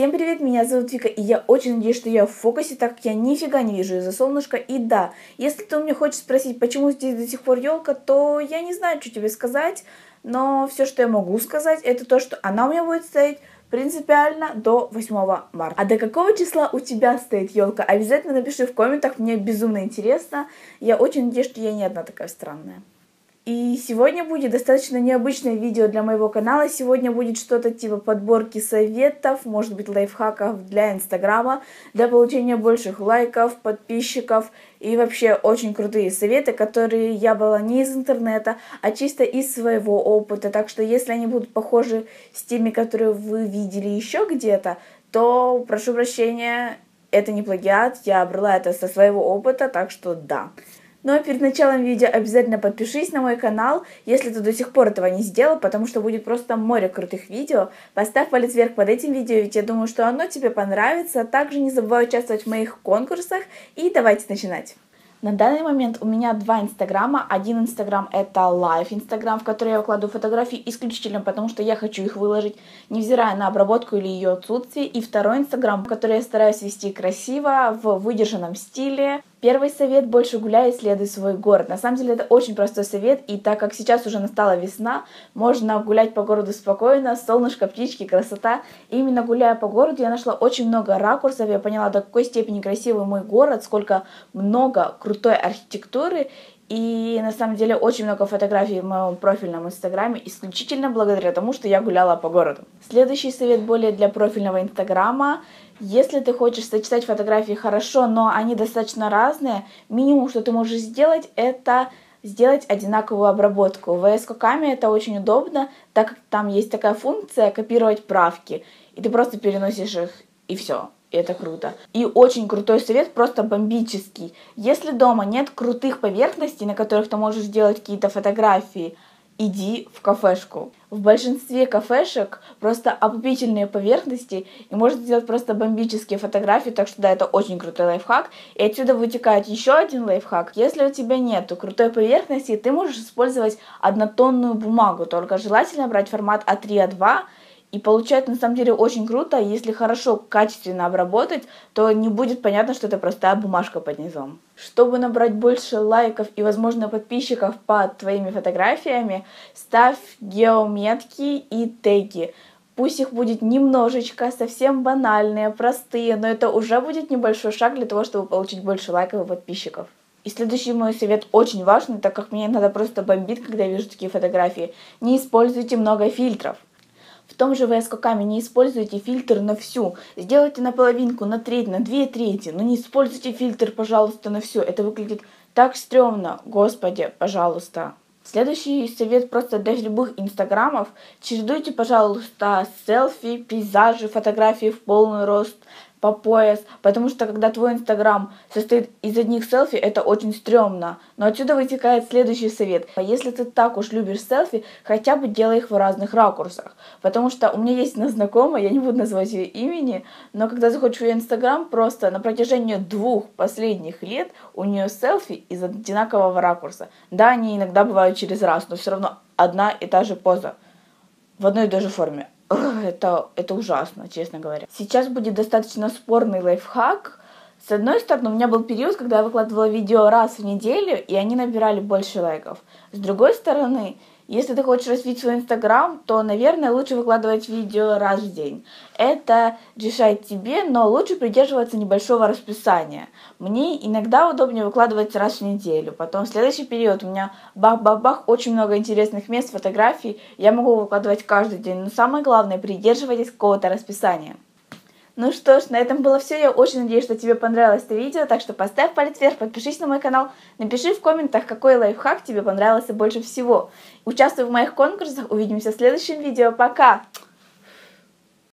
Всем привет, меня зовут Вика, и я очень надеюсь, что я в фокусе, так как я нифига не вижу из-за солнышка. И да, если ты у меня хочешь спросить, почему здесь до сих пор елка, то я не знаю, что тебе сказать, но все, что я могу сказать, это то, что она у меня будет стоять принципиально до 8 марта. А до какого числа у тебя стоит елка? Обязательно напиши в комментах, мне безумно интересно. Я очень надеюсь, что я не одна такая странная. И сегодня будет достаточно необычное видео для моего канала. Сегодня будет что-то типа подборки советов, может быть лайфхаков для Инстаграма, для получения больших лайков, подписчиков и вообще очень крутые советы, которые я брала не из интернета, а чисто из своего опыта. Так что если они будут похожи с теми, которые вы видели еще где-то, то прошу прощения, это не плагиат, я брала это со своего опыта, так что да. Но перед началом видео обязательно подпишись на мой канал, если ты до сих пор этого не сделал, потому что будет просто море крутых видео. Поставь палец вверх под этим видео, ведь я думаю, что оно тебе понравится. Также не забывай участвовать в моих конкурсах, и давайте начинать. На данный момент у меня два инстаграма. Один инстаграм это лайв инстаграм, в который я выкладываю фотографии исключительно потому, что я хочу их выложить, невзирая на обработку или ее отсутствие. И второй инстаграм, который я стараюсь вести красиво, в выдержанном стиле. Первый совет: больше гуляй, исследуй свой город. На самом деле это очень простой совет, и так как сейчас уже настала весна, можно гулять по городу спокойно, солнышко, птички, красота. И именно гуляя по городу, я нашла очень много ракурсов, я поняла, до какой степени красивый мой город, сколько много крутой архитектуры. И на самом деле очень много фотографий в моем профильном инстаграме исключительно благодаря тому, что я гуляла по городу. Следующий совет более для профильного инстаграма. Если ты хочешь сочетать фотографии хорошо, но они достаточно разные, минимум, что ты можешь сделать, это сделать одинаковую обработку. В VS Code это очень удобно, так как там есть такая функция копировать правки, и ты просто переносишь их, и все. И это круто. И очень крутой совет, просто бомбический. Если дома нет крутых поверхностей, на которых ты можешь сделать какие-то фотографии, иди в кафешку. В большинстве кафешек просто облупительные поверхности, и можно сделать просто бомбические фотографии, так что да, это очень крутой лайфхак. И отсюда вытекает еще один лайфхак. Если у тебя нету крутой поверхности, ты можешь использовать однотонную бумагу, только желательно брать формат А3, А2, и получается на самом деле очень круто. Если хорошо, качественно обработать, то не будет понятно, что это простая бумажка под низом. Чтобы набрать больше лайков и, возможно, подписчиков под твоими фотографиями, ставь геометки и теги. Пусть их будет немножечко, совсем банальные, простые, но это уже будет небольшой шаг для того, чтобы получить больше лайков и подписчиков. И следующий мой совет очень важный, так как мне иногда просто бомбит, когда я вижу такие фотографии. Не используйте много фильтров. В том же VS Code не используйте фильтр на всю. Сделайте на половинку, на треть, на 2/3. Но не используйте фильтр, пожалуйста, на все. Это выглядит так стрёмно. Господи, пожалуйста. Следующий совет просто для любых инстаграмов. Чередуйте, пожалуйста, селфи, пейзажи, фотографии в полный рост, по пояс, потому что когда твой инстаграм состоит из одних селфи, это очень стрёмно. Но отсюда вытекает следующий совет. Если ты так уж любишь селфи, хотя бы делай их в разных ракурсах. Потому что у меня есть одна знакомая, я не буду называть ее имени, но когда заходишь в ее инстаграм, просто на протяжении 2 последних лет у нее селфи из одинакового ракурса. Да, они иногда бывают через раз, но все равно одна и та же поза в одной и той же форме. Это ужасно, честно говоря. Сейчас будет достаточно спорный лайфхак. С одной стороны, у меня был период, когда я выкладывала видео раз в неделю, и они набирали больше лайков. С другой стороны, если ты хочешь развить свой инстаграм, то, наверное, лучше выкладывать видео раз в день. Это решает тебе, но лучше придерживаться небольшого расписания. Мне иногда удобнее выкладывать раз в неделю. Потом в следующий период у меня бах-бах-бах, очень много интересных мест, фотографий. Я могу выкладывать каждый день. Но самое главное, придерживайтесь какого-то расписания. Ну что ж, на этом было все. Я очень надеюсь, что тебе понравилось это видео, так что поставь палец вверх, подпишись на мой канал, напиши в комментах, какой лайфхак тебе понравился больше всего. Участвуй в моих конкурсах, увидимся в следующем видео. Пока!